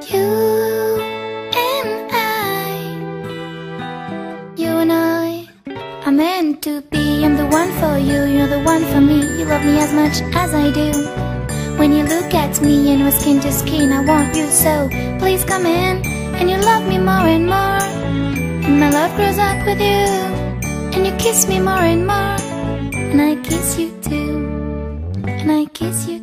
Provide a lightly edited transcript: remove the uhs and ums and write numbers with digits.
You and I are meant to be. I'm the one for you, you're the one for me. You love me as much as I do. When you look at me and we're skin to skin, I want you so. Please come in and you love me more and more. And my love grows up with you. And you kiss me more and more. And I kiss you too. And I kiss you